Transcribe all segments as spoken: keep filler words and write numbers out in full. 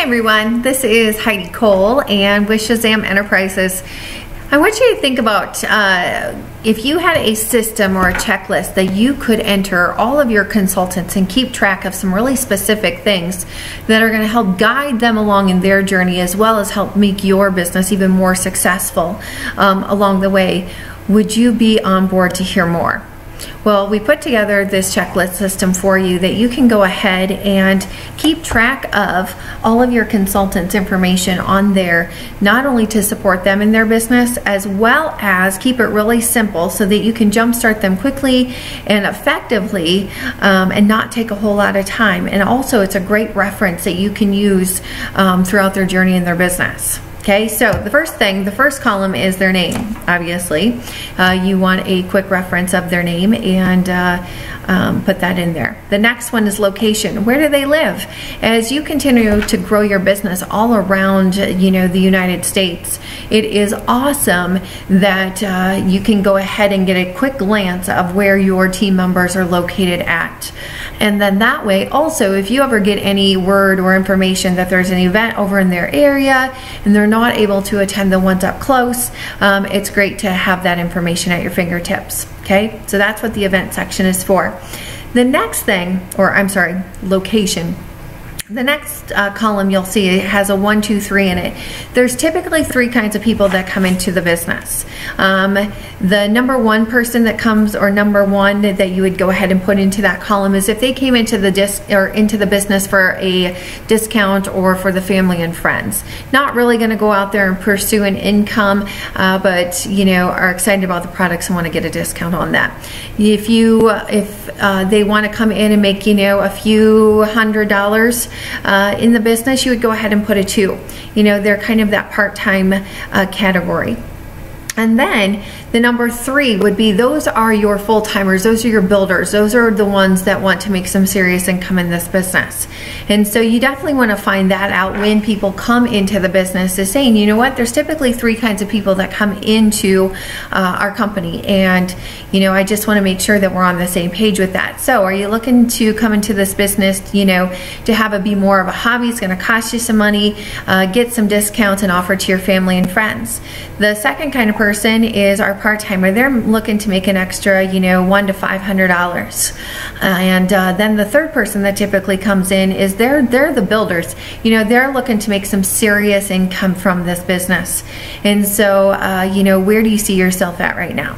Hi everyone, this is Heidi Cole and with Shazam Enterprises. I want you to think about uh, if you had a system or a checklist that you could enter all of your consultants and keep track of some really specific things that are going to help guide them along in their journey, as well as help make your business even more successful um, along the way. Would you be on board to hear more? Well, we put together this checklist system for you that you can go ahead and keep track of all of your consultants' information on there, not only to support them in their business, as well as keep it really simple so that you can jumpstart them quickly and effectively um, and not take a whole lot of time. And also, it's a great reference that you can use um, throughout their journey in their business. Okay, so the first thing, the first column is their name, obviously. Uh, you want a quick reference of their name and uh, um, put that in there. The next one is location. Where do they live? As you continue to grow your business all around, you know, the United States, it is awesome that uh, you can go ahead and get a quick glance of where your team members are located at. And then that way, also, if you ever get any word or information that there's an event over in their area and they're not able to attend the ones up close, um, it's great to have that information at your fingertips. Okay, so that's what the event section is for. The next thing, or I'm sorry, location. The next uh, column you'll see it has a one, two, three in it. There's typically three kinds of people that come into the business. Um, the number one person that comes, or number one that you would go ahead and put into that column, is if they came into the disc or into the business for a discount or for the family and friends. Not really going to go out there and pursue an income, uh, but you know, are excited about the products and want to get a discount on that. If you, if uh, they want to come in and make, you know, a few hundred dollars Uh, in the business, you would go ahead and put a two. You know, they're kind of that part-time uh, category. And then the number three would be, those are your full-timers, those are your builders, those are the ones that want to make some serious income in this business. And so you definitely want to find that out when people come into the business, is saying, you know what, there's typically three kinds of people that come into uh, our company, and you know, I just want to make sure that we're on the same page with that. So are you looking to come into this business, you know, to have it be more of a hobby? It's going to cost you some money, uh, get some discounts and offer to your family and friends. The second kind of person is our part-timer. They're looking to make an extra, you know, one to five hundred dollars. Uh, and uh, then the third person that typically comes in is they're they're the builders. You know, they're looking to make some serious income from this business. And so, uh, you know, where do you see yourself at right now?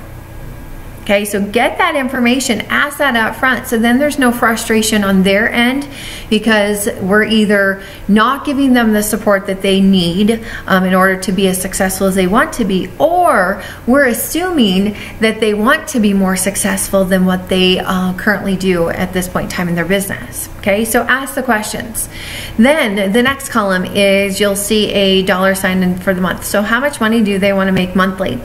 Okay, so get that information, ask that up front, so then there's no frustration on their end, because we're either not giving them the support that they need um, in order to be as successful as they want to be, or we're assuming that they want to be more successful than what they uh, currently do at this point in time in their business. Okay, so ask the questions. Then the next column is, you'll see a dollar sign in for the month. So how much money do they want to make monthly?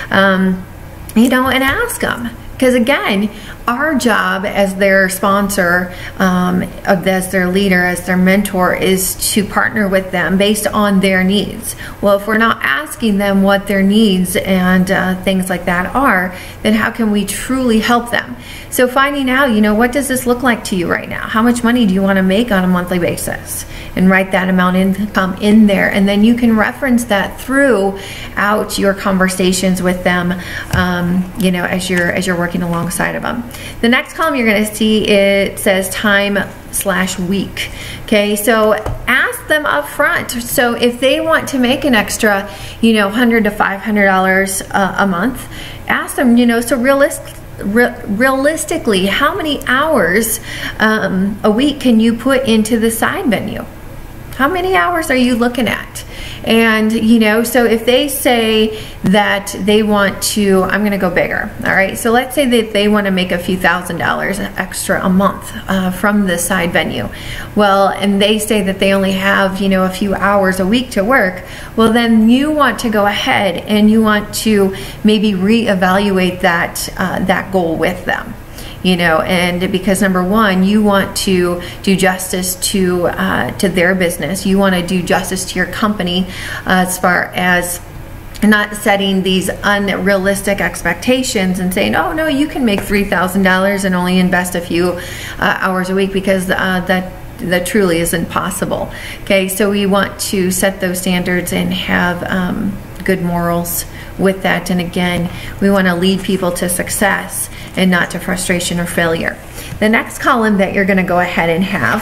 Um, You know, and ask them, because again, our job as their sponsor, um, as their leader, as their mentor, is to partner with them based on their needs. Well, if we're not asking them what their needs and uh, things like that are, then how can we truly help them? So finding out, you know, what does this look like to you right now? How much money do you want to make on a monthly basis? And write that amount income in there, and then you can reference that throughout your conversations with them, um, you know, as you're as you're working alongside of them. The next column you're going to see, it says time slash week. Okay, so ask them up front. So if they want to make an extra, you know, one hundred to five hundred dollars uh, a month, ask them, you know, so realistic. Re realistically, how many hours um, a week can you put into the side venue? How many hours are you looking at? And you know, so if they say that they want to, I'm going to go bigger. All right, so let's say that they want to make a few thousand dollars extra a month uh, from the side venue. Well, and they say that they only have, you know, a few hours a week to work. Well, then you want to go ahead and you want to maybe reevaluate that uh, that goal with them. You know, and because number one, you want to do justice to uh, to their business. You want to do justice to your company uh, as far as not setting these unrealistic expectations and saying, oh no, you can make three thousand dollars and only invest a few uh, hours a week, because uh, that that truly isn't possible. Okay, so we want to set those standards and have um, good morals with that. And again, we want to lead people to success and not to frustration or failure. The next column that you're going to go ahead and have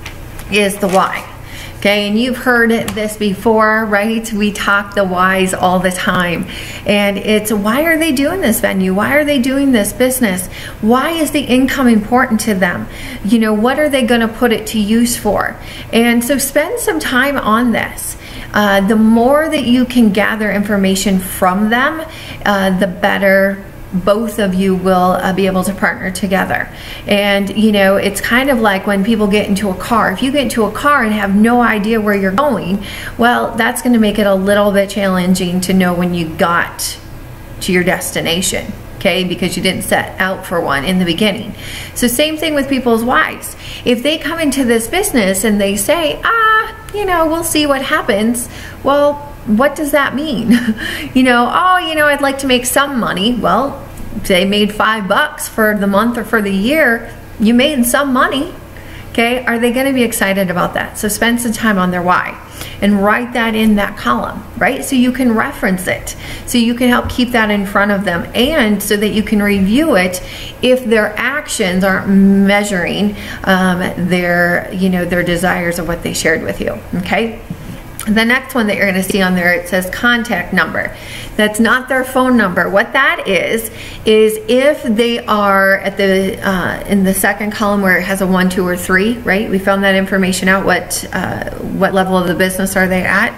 is the why. Okay, and you've heard this before, right? We talk the whys all the time. And it's, why are they doing this venue? Why are they doing this business? Why is the income important to them? You know, what are they going to put it to use for? And so spend some time on this. Uh, the more that you can gather information from them, uh, the better both of you will uh, be able to partner together. And you know, it's kind of like when people get into a car. If you get into a car and have no idea where you're going, well, that's going to make it a little bit challenging to know when you got to your destination, okay, because you didn't set out for one in the beginning. So same thing with people's whys. If they come into this business and they say, ah, you know, we'll see what happens, well, what does that mean? You know, oh, you know, I'd like to make some money. Well, they made five bucks for the month or for the year. You made some money. Okay, are they going to be excited about that? So spend some time on their why and write that in that column, right? So you can reference it, so you can help keep that in front of them, and so that you can review it if their actions aren't measuring um, their, you know, their desires of what they shared with you. Okay. The next one that you're going to see on there, it says contact number. That's not their phone number. What that is, is if they are at the, uh, in the second column where it has a one, two, or three, right? We found that information out. What, uh, what level of the business are they at?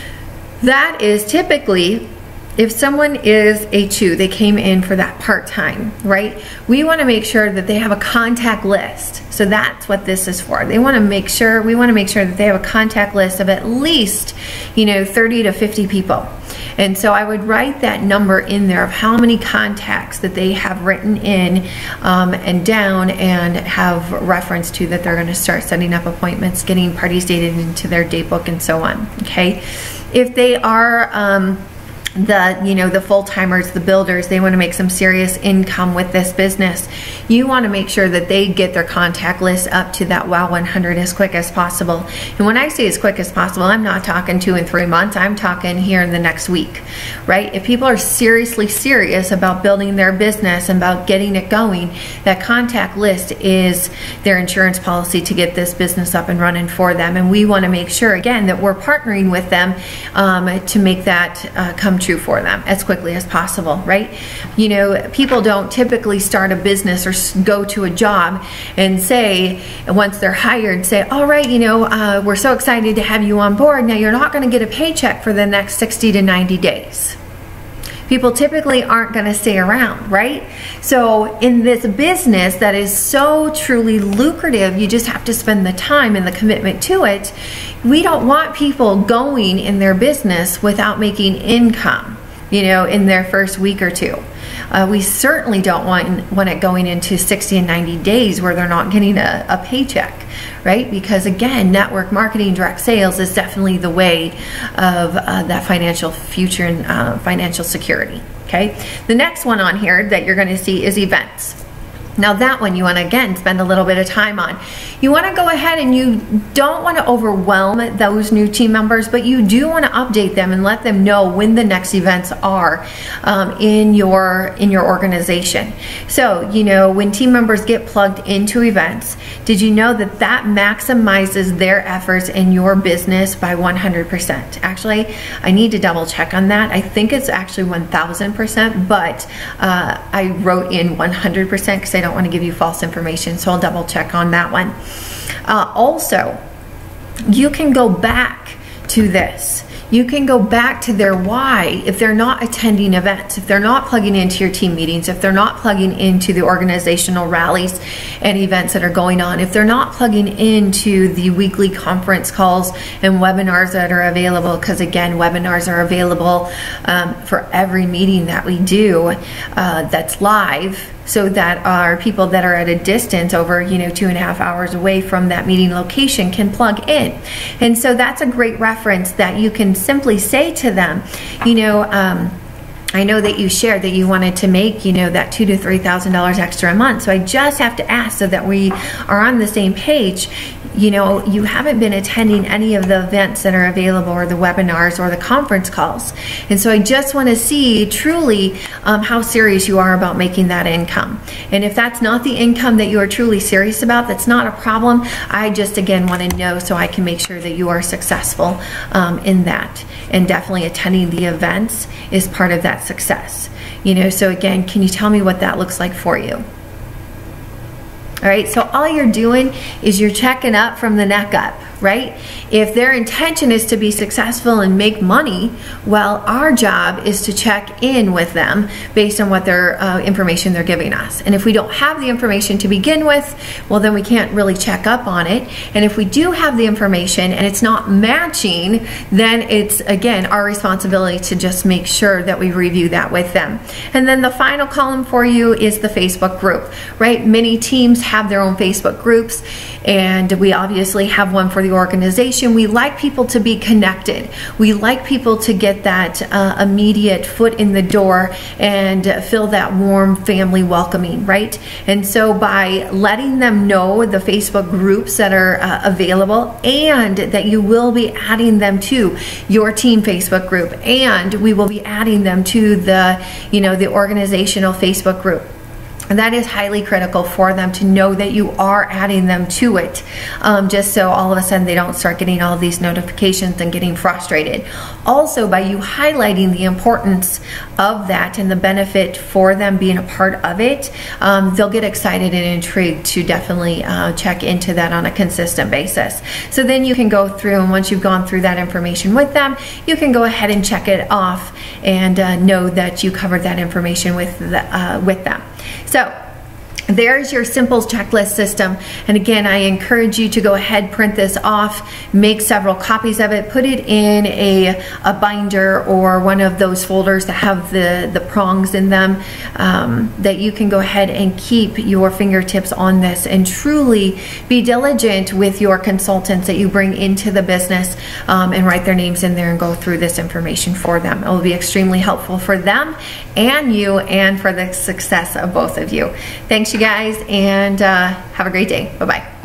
That is typically, if someone is a two, they came in for that part-time, right? We want to make sure that they have a contact list. So that's what this is for. They want to make sure, we want to make sure that they have a contact list of at least, you know, thirty to fifty people. And so I would write that number in there of how many contacts that they have written in um, and down, and have reference to that they're going to start setting up appointments, getting parties dated into their date book, and so on. Okay. If they are, um, the, you know, the full-timers, the builders, they want to make some serious income with this business, you want to make sure that they get their contact list up to that WOW one hundred as quick as possible. And when I say as quick as possible, I'm not talking two and three months, I'm talking here in the next week, right? If people are seriously serious about building their business and about getting it going, that contact list is their insurance policy to get this business up and running for them. And we want to make sure, again, that we're partnering with them um, to make that uh, come true for them as quickly as possible, right? You know, people don't typically start a business or go to a job and say, once they're hired, say, all right, you know, uh, we're so excited to have you on board. Now you're not going to get a paycheck for the next sixty to ninety days. People typically aren't going to stay around, right? So in this business that is so truly lucrative, you just have to spend the time and the commitment to it. We don't want people going in their business without making income, you know, in their first week or two. Uh, we certainly don't want, want it going into sixty and ninety days where they're not getting a, a paycheck, right? Because again, network marketing, direct sales is definitely the way of uh, that financial future and uh, financial security, okay? The next one on here that you're gonna see is events. Now that one you want to, again, spend a little bit of time on. You want to go ahead and you don't want to overwhelm those new team members, but you do want to update them and let them know when the next events are um, in your in your organization. So, you know, when team members get plugged into events, did you know that that maximizes their efforts in your business by one hundred percent? Actually, I need to double check on that. I think it's actually one thousand percent, but uh, I wrote in one hundred percent because I don't want to give you false information, so I'll double check on that one. Uh, also, you can go back to this. You can go back to their why if they're not attending events, if they're not plugging into your team meetings, if they're not plugging into the organizational rallies and events that are going on, if they're not plugging into the weekly conference calls and webinars that are available, because again, webinars are available um, for every meeting that we do uh, that's live, so that our people that are at a distance over, you know, two and a half hours away from that meeting location can plug in. And so that's a great reference that you can simply say to them, you know, um, I know that you shared that you wanted to make, you know, that two to three thousand dollars extra a month. So I just have to ask so that we are on the same page. You know, you haven't been attending any of the events that are available, or the webinars, or the conference calls. And so I just want to see truly um, how serious you are about making that income. And if that's not the income that you are truly serious about, that's not a problem. I just, again, want to know so I can make sure that you are successful um, in that. And definitely attending the events is part of that success. You know, so again, can you tell me what that looks like for you? All right, so all you're doing is you're checking up from the neck up, right? If their intention is to be successful and make money, well, our job is to check in with them based on what their uh, information they're giving us. And if we don't have the information to begin with, well, then we can't really check up on it. And if we do have the information and it's not matching, then it's, again, our responsibility to just make sure that we review that with them. And then the final column for you is the Facebook group, right? Many teams have their own Facebook groups, and we obviously have one for the organization. We like people to be connected. We like people to get that uh, immediate foot in the door and feel that warm family welcoming, right? And so by letting them know the Facebook groups that are uh, available, and that you will be adding them to your team Facebook group, and we will be adding them to the, you know, the organizational Facebook group. And that is highly critical for them to know that you are adding them to it, um, just so all of a sudden they don't start getting all of these notifications and getting frustrated. Also, by you highlighting the importance of that and the benefit for them being a part of it, um, they'll get excited and intrigued to definitely uh, check into that on a consistent basis. So then you can go through, and once you've gone through that information with them, you can go ahead and check it off and uh, know that you covered that information with, the, uh, with them. So there's your simple checklist system. And again, I encourage you to go ahead, print this off, make several copies of it, put it in a, a binder or one of those folders that have the, the prongs in them, um, that you can go ahead and keep your fingertips on this and truly be diligent with your consultants that you bring into the business, um, and write their names in there and go through this information for them. It will be extremely helpful for them and you, and for the success of both of you. Thanks, you guys, and uh, have a great day. Bye-bye.